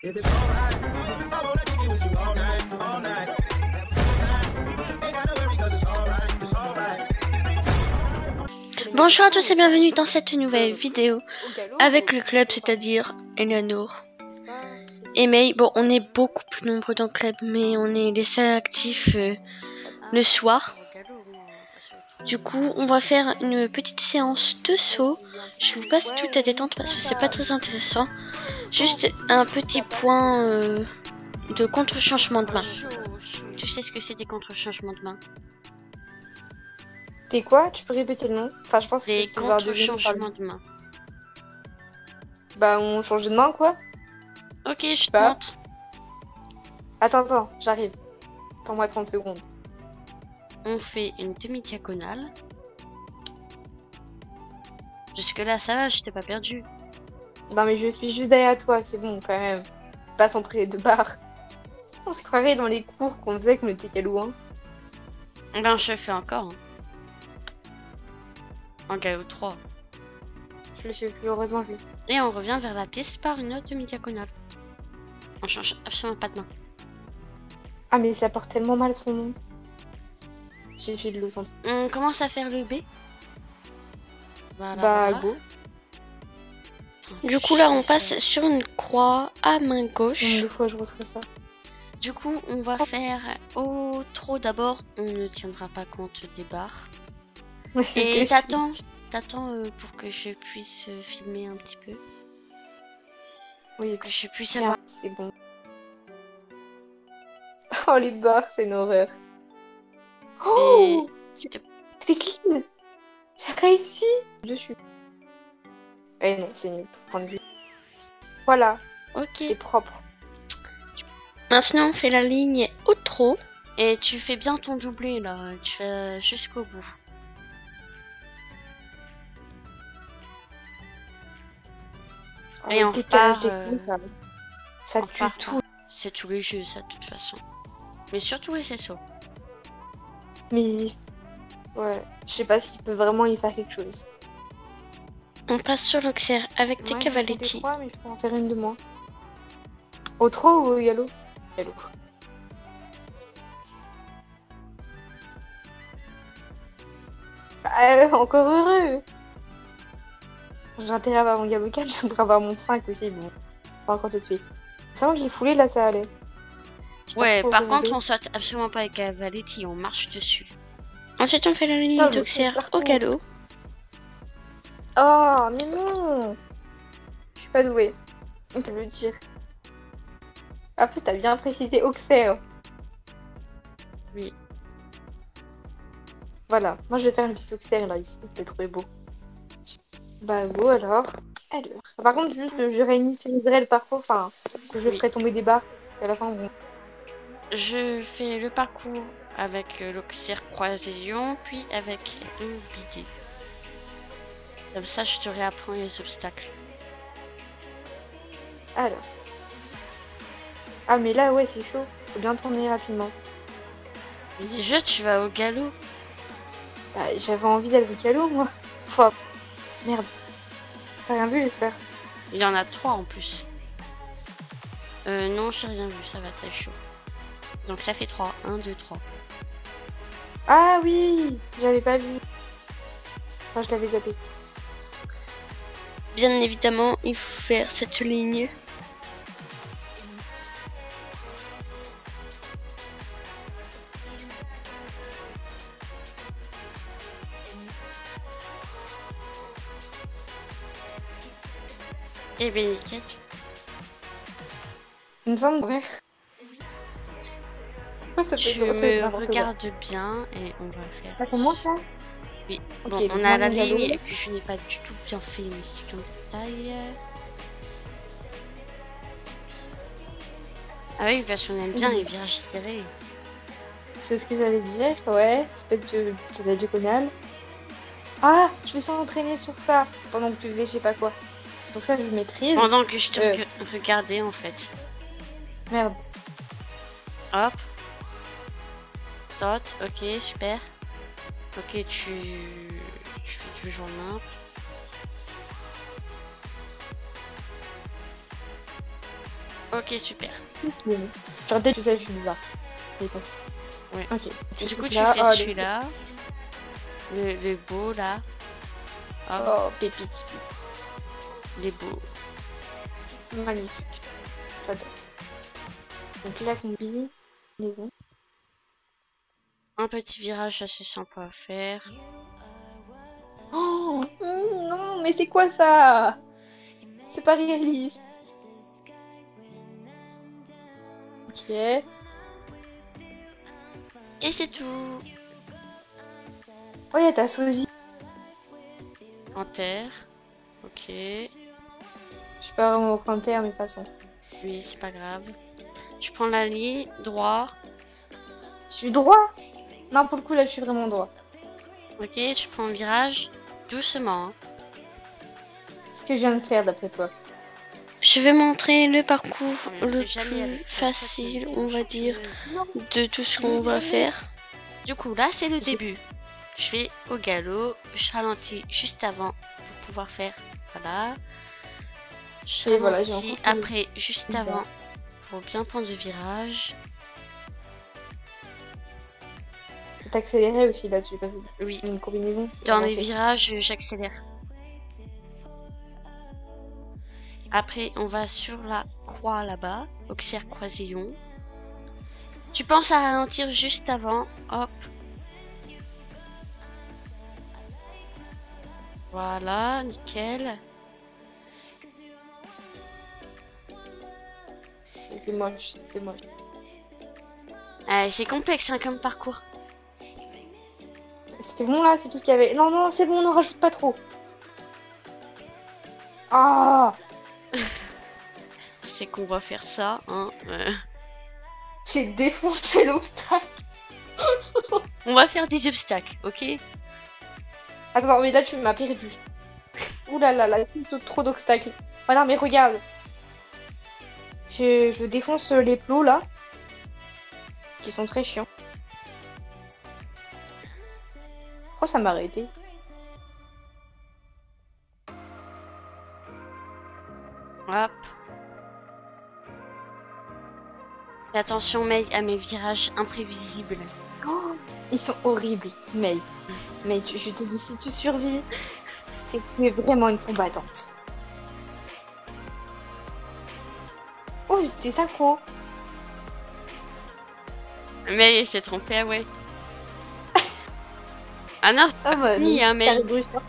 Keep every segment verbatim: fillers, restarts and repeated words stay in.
If it's alright, I wanna kick it with you all night, all night. Ain't gotta worry 'cause it's alright, it's alright. Bonjour à tous et bienvenue dans cette nouvelle vidéo avec le club, c'est-à-dire Eleanor et May. Bon, on est beaucoup plus nombreux dans le club, mais on est les seuls actifs euh, le soir. Du coup, on va faire une petite séance de saut. Je vous passe tout à détente parce que c'est pas très intéressant. Juste un petit point euh, de contre-changement de main. Tu sais ce que c'est des contre-changements de main? T'es quoi? Tu peux répéter le nom? Enfin, je pense Des que tu vas contre-changements de main. Bah, on change de main, quoi. Ok, je te Pas. montre. Attends, attends, j'arrive. Attends-moi trente secondes. On fait une demi-diagonale. Jusque là, ça va, je t'ai pas perdu. Non, mais je suis juste derrière toi, c'est bon, quand même. Pas entre les deux barres. On se croirait dans les cours qu'on faisait avec le T K loin. Ben, je le fais encore. Hein. En galop trois. Je le fais plus, heureusement, je le Et on revient vers la piste par une autre demi-diagonale. On change absolument pas de main. Ah, mais ça porte tellement mal son nom. J'ai fait de l'eau sans. On commence à faire le B. Voilà, Bah, voilà. go. Du coup, là, on passe sur une croix à main gauche. Nombre de fois je reçois ça. Du coup, on va faire au trot d'abord. On ne tiendra pas compte des barres. C'est ce Et que t'attends, t'attends euh, pour que je puisse euh, filmer un petit peu. Oui, Que je puisse tiens, avoir. c'est bon. Oh, les barres, c'est une horreur. Oh, Et... c'est clean. J'ai réussi. Je suis. Eh non, c'est nul. Point de vue. Voilà, Ok. c'est propre. Maintenant, on fait la ligne au trot. Et tu fais bien ton doublé là. Tu fais jusqu'au bout. Et Oh, on le repart, décalage des euh, coups, ça, ça on tue repart tout. pas. C'est tous les jeux, ça, de toute façon. Mais surtout les S S O. Mais ouais, je sais pas s'il peut vraiment y faire quelque chose. On passe sur l'Auxerre avec des Moi, je vais compter cavaletti. trois, mais je peux en faire une de moi. Au trot ou au galop? Galop. Ah, encore heureux. J'ai intérêt à avoir mon galop quatre, j'aimerais avoir mon cinq aussi, bon. Pas encore tout de suite. C'est vrai que j'ai foulé, là, ça allait. J'ai pas Ouais, trop par regardé. contre, on saute absolument pas avec cavaletti, on marche dessus. Ensuite, on fait la ligne Putain, je me d'Auxerre fous partout. au galop. Oh, mais non. Je suis pas douée. On peut le dire. En plus, t'as bien précisé Auxerre. Oui. Voilà, moi je vais faire une petite Auxerre là, ici. Je l'ai trouvé beau. Bah, go alors. Alors. Par contre, juste, je réinitialiserai le parcours, enfin, que je Oui. ferai tomber des barres. Et à la fin, bon. Je fais le parcours avec euh, l'Auxerre croisillon, puis avec le bidet. Comme ça, je te réapprends les obstacles. Alors. Ah, mais là, ouais, c'est chaud. Faut bien tourner rapidement. Mais déjà, tu vas au galop. Bah, j'avais envie d'aller au galop, moi. Faut... Merde. T'as rien vu, j'espère. Il y en a trois en plus. Euh, non, j'ai rien vu, ça va, t'es chaud. Donc ça fait trois. un, deux, trois. Ah oui, j'avais pas vu. Enfin, je l'avais zappé. Bien évidemment, il faut faire cette ligne. Et bien nickel. Il me semble ouais. Ça Tu peut- ça peut être me n'importe quoi. regardes bien et on va faire. Ça commence là? Oui. Ok, Bon, donc on moi, a la mon galop. ligne et puis je n'ai pas du tout bien fait mes cycles de taille. Ah oui, parce qu'on aime bien Oui. les virages tirés. C'est ce que j'allais dire, ouais. Espèce de, de la diagonale. Ah, je me sens entraîner sur ça pendant que tu faisais je sais pas quoi. Donc ça, je maîtrise. Pendant que je te Euh. reg- regardais en fait. Merde. Hop. Saute, ok, super. Ok, tu, tu fais toujours nimp. Ok, super. Genre, dès que tu sais, je suis bizarre. Ouais. Ok. Du coup, tu là. fais Oh, celui-là. Le, le beau, là. Hop, Oh, pépite. les beaux. Magnifique. J'adore. Donc là, combi. Maison. Un petit virage assez sympa à faire. Oh non, mais c'est quoi ça? C'est pas réaliste. Ok. Et c'est tout. Oh, y'a ta sosie. En terre. Ok. Je suis pas vraiment au pointer, mais passons. Oui, c'est pas grave. Je prends la ligne, droit. Je suis droit? Non, pour le coup, là, je suis vraiment droit. Ok, je prends le virage. Doucement. Hein. Ce que je viens de faire, d'après toi. Je vais montrer le parcours On le sait jamais avec plus toi, facile, toi, tu es on va une dire, chanteuse. de tout ce qu'on Mais va c'est faire. Du coup, là, c'est le Je- début. Je vais au galop. Je ralentis juste avant pour pouvoir faire. Voilà. Je Et voilà, j'ai ralentis encore fait le- après, juste Super. avant, pour bien prendre le virage. T'accélérer aussi là-dessus, parce que Oui. c'est une combinaison. Dans les avancée. virages, j'accélère. Après, on va sur la croix là-bas, auxerre croisillon. Tu penses à ralentir juste avant. Hop. Voilà, nickel. C'était moche, c'était moche. Ah, c'est complexe hein, comme parcours. C'était bon là, c'est tout ce qu'il y avait. Non, non, c'est bon, on ne rajoute pas trop. Ah, C'est qu'on va faire ça. Hein. euh. j'ai défoncé l'obstacle. On va faire des obstacles, ok? Attends, mais là tu m'as perdu. Ouh là là, là, tu sautes trop d'obstacles. Oh non, mais regarde. Je, je défonce les plots là. Qui sont très chiants. Pourquoi ça m'a arrêté? Hop. Et attention, May, à mes virages imprévisibles. Oh, ils sont horribles, May. Mais tu- je te dis, si tu survis, c'est que tu es vraiment une combattante. Oh, j'étais synchro. May, elle s'est trompée, ah ouais. Ah non, c'est Ah pas bah, fini, hein, May. carré brusque, hein.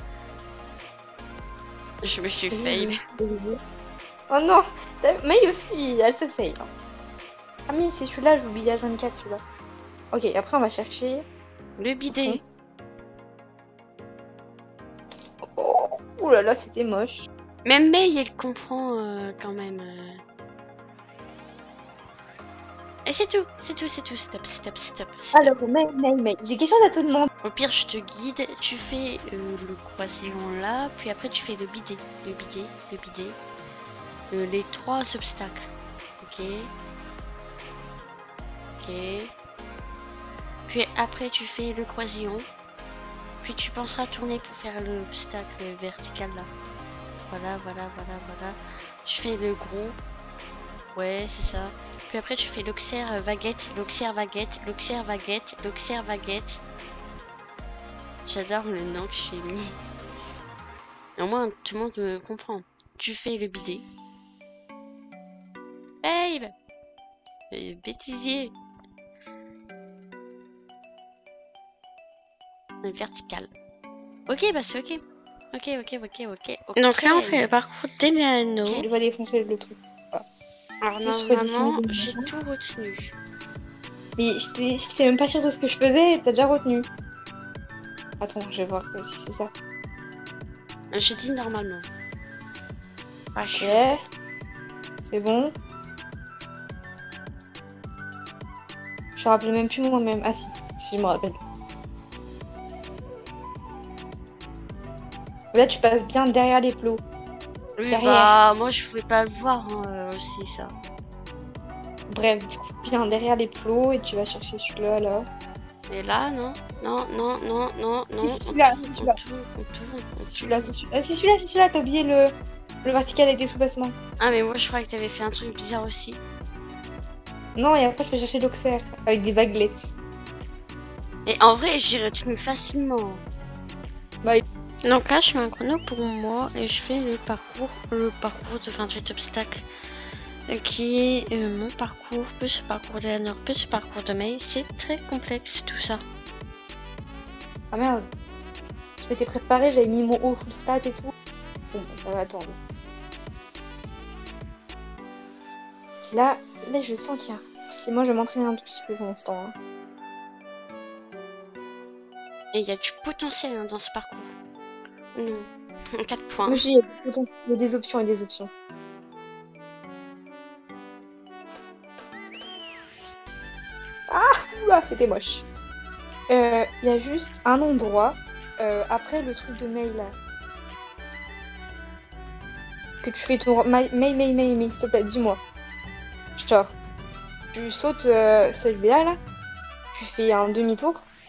Je me suis fail. Oh non, t'as- May aussi, elle se fail. hein. Ah mais c'est celui-là, j'ai oublié à vingt-quatre celui-là. Ok, après on va chercher. Le bidet. Oh, ouh là là, c'était moche. Même May, elle comprend euh, quand même. euh. Et c'est tout, c'est tout, c'est tout. Stop, stop, stop, stop. Alors, May, May, May, j'ai quelque chose à te demander. Au pire, je te guide. Tu fais euh, le croisillon là, puis après tu fais le bidet, le bidet, le bidet. Euh, les trois obstacles. Ok. Ok. Puis après tu fais le croisillon. Puis tu penseras tourner pour faire l'obstacle vertical là. Voilà, voilà, voilà, voilà. Tu fais le gros. Ouais, c'est ça. Puis après tu fais l'auxerre vaguette, l'auxerre vaguette, l'auxerre vaguette, l'auxerre vaguette. J'adore le nom que j'ai mis. Et au moins tout le monde me comprend. Tu fais le bidet. Babe, euh, bêtisier. Le vertical. Ok, bah c'est ok. Ok, ok, ok, ok. ok. Donc là on fait le parcours d'Eleanor. Il va défoncer le truc. Alors Juste normalement redessiner. j'ai tout retenu. Mais j'étais j'étais même pas sûre de ce que je faisais et t'as déjà retenu. Attends, je vais voir si c'est ça. J'ai dit normalement. Pas Ok. chiant. C'est bon. Je me rappelle même plus moi-même. Ah si, si je me rappelle. Là tu passes bien derrière les plots. Oui, derrière. bah moi je pouvais pas le voir hein, euh, aussi ça. Bref, du coup, bien derrière les plots et tu vas chercher celui-là là. Et là non, non, non, non, non, non. Si, on celui-là, tourne, celui-là. on tourne, on tourne, on C'est celui-là, c'est celui-là, c'est celui-là, c'est celui-là, t'as oublié le... Le vertical avec des sous-bassements. Ah, mais moi, je croyais que t'avais fait un truc bizarre aussi. Non, et après, je vais chercher l'Auxerre avec des vaguelettes. Et en vrai, j'y retenu facilement. Bah, Donc là, je fais un chrono pour moi et je fais le parcours, le parcours de vingt-huit obstacles. euh, Qui est euh, mon parcours, plus le parcours d'Eleanor, plus le parcours de May. C'est très complexe tout ça. ah merde. Je m'étais préparée, j'avais mis mon haut full stat et tout. Bon, ça va attendre. Là, là, je sens qu'il y a... Si moi, je vais m'entraîner un tout petit peu pour l'instant. Hein. Et il y a du potentiel hein, dans ce parcours. Non. quatre points. Mais il y a des options et des options. Ah, oula, c'était moche. Il euh, y a juste un endroit euh, après le truc de mail là. Que tu fais ton mail, mail, mail, mail, mail, s'il te plaît, dis-moi. Genre, tu sautes euh, celui-là là, tu fais un demi-tour.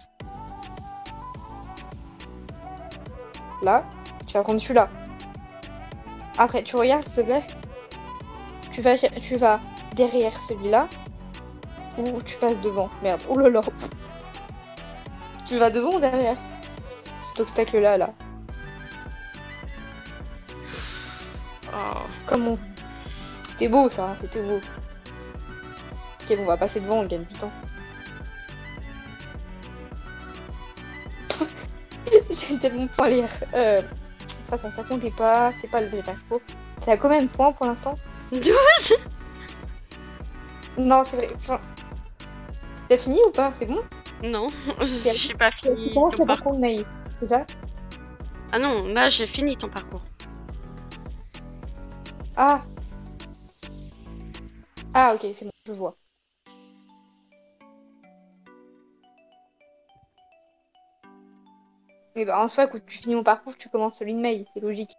Là, tu vas prendre celui-là. Après, tu regardes, s'il te plaît. Tu vas, tu vas derrière celui-là. Ou tu passes devant. Merde, oh là là. Tu vas devant ou derrière cet obstacle-là, là. Oh. Comment? C'était beau, ça. C'était beau. Ok, bon, on va passer devant, on gagne du temps. J'ai tellement de points à lire. Euh, ça, ça, ça comptait pas. C'est pas le vrai parcours. T'as combien de points pour l'instant? douze. Non, c'est vrai. Enfin... T'as fini ou pas? C'est bon? Non, j'ai pas fini. Tu commences ton le parcours de May, c'est ça? Ah non, là j'ai fini ton parcours. Ah. Ah, ok, c'est bon, je vois. Mais bah, en soi, quand tu finis mon parcours, tu commences celui de May, c'est logique.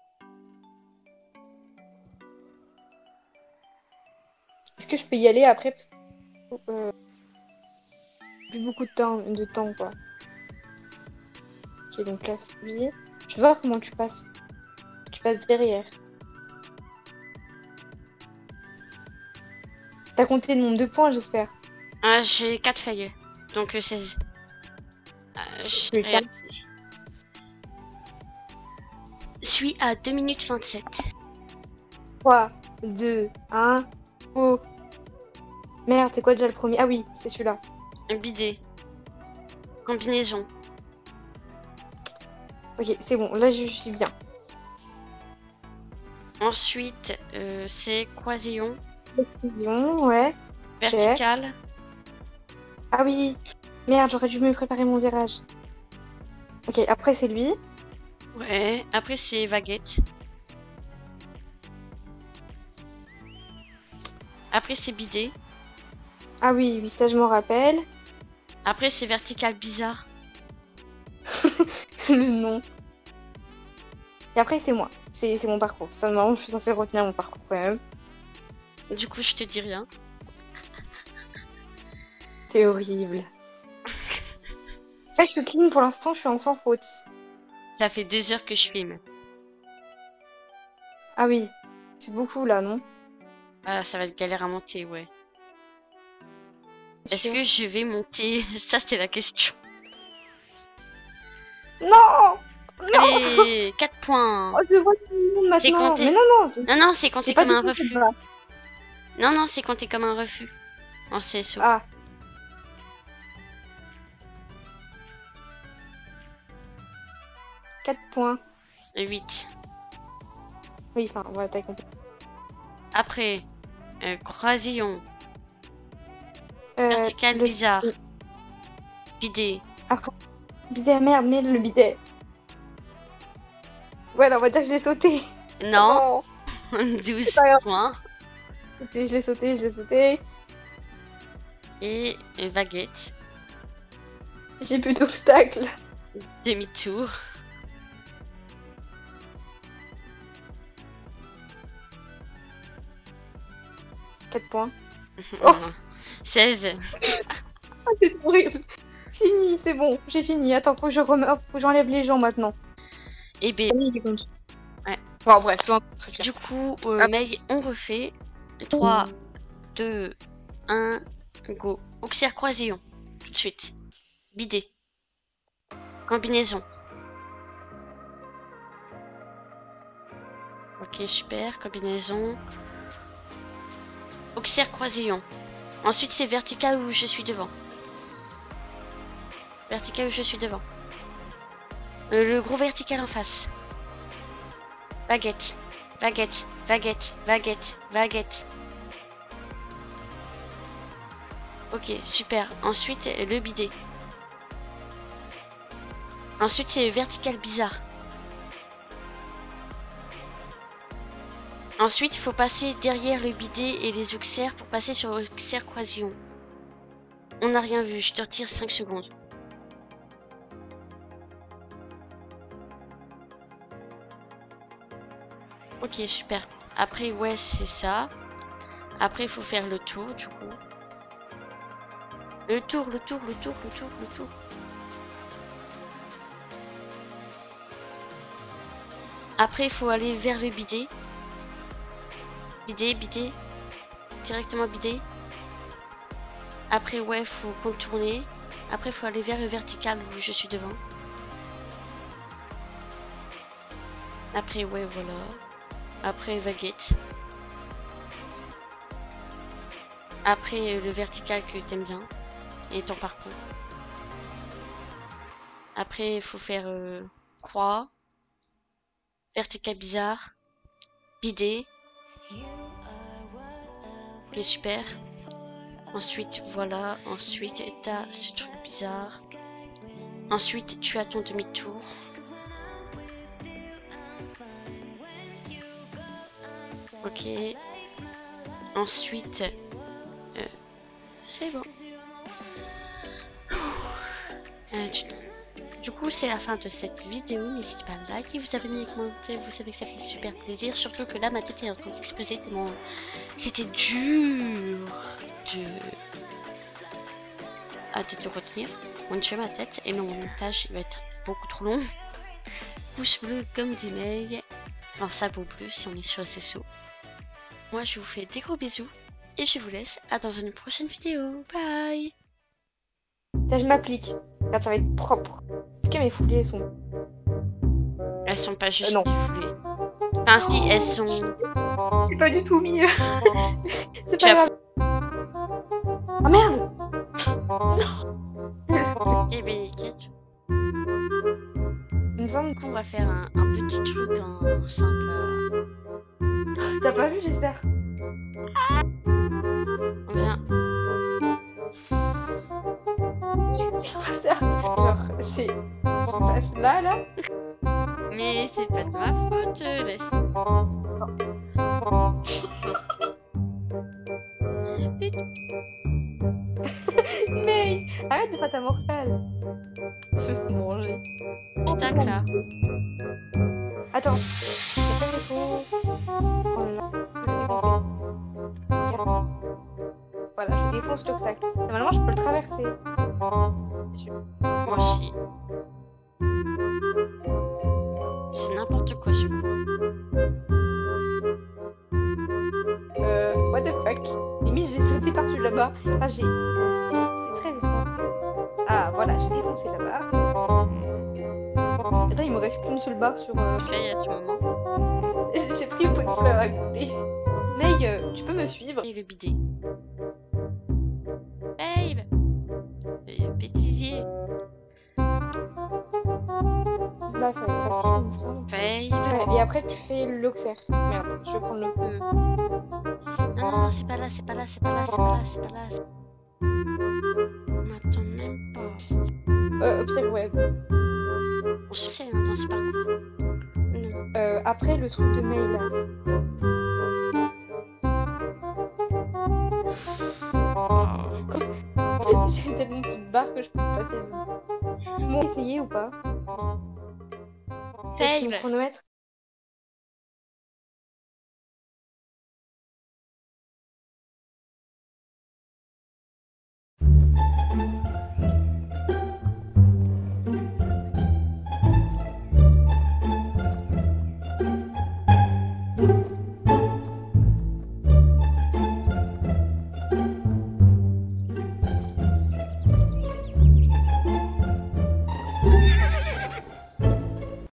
Est-ce que je peux y aller après parce que euh, plus beaucoup de temps, de temps quoi. Ok, donc là, celui. Je vais voir comment tu passes. Tu passes derrière. T'as compté le nombre de points, j'espère. Ah, j'ai quatre failles, donc euh, seize. Euh, je Les quatre. suis à deux minutes vingt-sept. trois, deux, un, oh. Merde, c'est quoi déjà le premier? Ah oui, c'est celui-là. Bidet. Combinaison. Ok, c'est bon, là je suis bien. Ensuite, euh, c'est croisillon. Précision, ouais. Vertical. Ah oui. Merde, j'aurais dû me préparer mon virage. Ok, après c'est lui. Ouais. Après, c'est vaguette. Après, c'est bidet. Ah oui, oui, ça je m'en rappelle. Après, c'est vertical bizarre. Le nom. Et après c'est moi. C'est mon parcours. Ça normalement je suis censée retenir mon parcours quand même. Du coup, je te dis rien. C'est horrible. Là je suis clean pour l'instant, je suis en sans faute. Ça fait deux heures que je filme. Ah oui. C'est beaucoup là, non? Ah, ça va être galère à monter, ouais. Est-ce Sûr. que je vais monter? Ça, c'est la question. Non. Non. Allez, quatre points. Oh, je vois tout le monde C'est maintenant. compté. Mais non, non. c'est- Non, non, c'est compté C'est pas comme un du tout refus. cette barre. Non, non, c'est compté comme un refus. En C S O. Ah. quatre points. huit. Oui, enfin, voilà, t'as compris. Après, euh, croisillon. Euh, Vertical le- bizarre. Bidet. Après, bidet, merde, mais le bidet. Voilà, on va dire que je l'ai sauté. Non, Oh, douze c'est pas grave. points. sauté, je l'ai sauté, je l'ai sauté. Et euh, vaguette. J'ai plus d'obstacles. Demi-tour. quatre points. Oh. seize. Ah, c'est horrible. Fini, c'est bon, j'ai fini. Attends, faut que je rem... faut que j'enlève les gens maintenant. Et B. Oui, il compte. Ouais. Bon, bref, loin, c'est clair. Du coup, euh, Ah. May, on refait. trois, deux, un, go. Auxerre croisillon. Tout de suite. Bidet. Combinaison. Ok, super. Combinaison. Auxerre croisillon. Ensuite, c'est vertical où je suis devant. Vertical où je suis devant. Euh, le gros vertical en face. Baguette. Baguette. Baguette. Baguette. Baguette. Ok, super. Ensuite, le bidet. Ensuite, c'est vertical bizarre. Ensuite, il faut passer derrière le bidet et les auxerres pour passer sur auxerre croisillon. On n'a rien vu, je te retire cinq secondes. Ok, super. Après, ouais, c'est ça. Après, il faut faire le tour, du coup. Le tour, le tour, le tour, le tour, le tour. Après, il faut aller vers le bidet. Bidet, bidet. Directement bidet. Après, ouais, il faut contourner. Après, il faut aller vers le vertical où je suis devant. Après, ouais, voilà. Après, baguette. Après, le vertical que t'aimes bien. Et ton parcours. Après, il faut faire euh, croix. Vertical bizarre. Bidet. Ok, super. Ensuite, voilà. Ensuite, t'as ce truc bizarre. Ensuite, tu as ton demi-tour. Ok. Ensuite, euh, c'est bon. Euh, tu... Du coup, c'est la fin de cette vidéo. N'hésitez pas à liker, vous abonner et commenter. Vous savez que ça fait super plaisir. Surtout que là, ma tête est en train d'exploser tellement c'était dur de... à de retenir. Mon Dieu, ma tête. Et mon montage il va être beaucoup trop long. Pouce bleu comme des mails. Enfin, sabot bleu si on est sur S S O. Moi, je vous fais des gros bisous. Et je vous laisse à dans une prochaine vidéo. Bye. Là, je m'applique. Là, ça va être propre. Est-ce que mes foulées sont... Elles sont pas juste Euh, non. défoulées. Enfin, si, elles sont... C'est pas du tout mieux. C'est Tu pas as- grave. Ah merde. Eh ben, nickel. Il me semble Du coup, on va faire un, un petit truc en simple. euh, que t'as pas vu, j'espère. On vient. C'est pas ça. Genre, c'est... Ça passe là, là. Mais c'est pas de ma faute, laisse. Mais arrête de faire ta morphale. Se manger. Tac là. Attends. Après, il faut... prendre là. Je vais défoncer. Regarde. Voilà, je défonce l'obstacle. Normalement, je peux le traverser. Moi aussi. C'est n'importe quoi ce coup. Euh, what the fuck? Limite, j'ai sauté par-dessus là-bas. Enfin, j'ai... C'était très étrange. Ah, voilà, j'ai défoncé la barre. Attends, il me reste qu'une seule barre sur... Euh... Fait à ce moment. J'ai j'ai pris le pot de fleurs à côté. May, euh, tu peux me suivre? Et le bidet. Babe. Le bêtisier. Là, ça va être facile, il me semble. Babe. Ouais, et après, tu fais l'auxerre. Merde, je vais prendre le... Euh. Non, non, non, c'est pas là, c'est pas là, c'est pas là, c'est pas là, c'est pas là. On m'attend même pas. Euh, obstacle web. On se sait hein, dans ce parcours. Non. Euh, après, le truc de mail, là. Oh. J'ai tellement de petites barres que je peux passer. Bon, essayer ou pas? Avec mon Babe. chronomètre?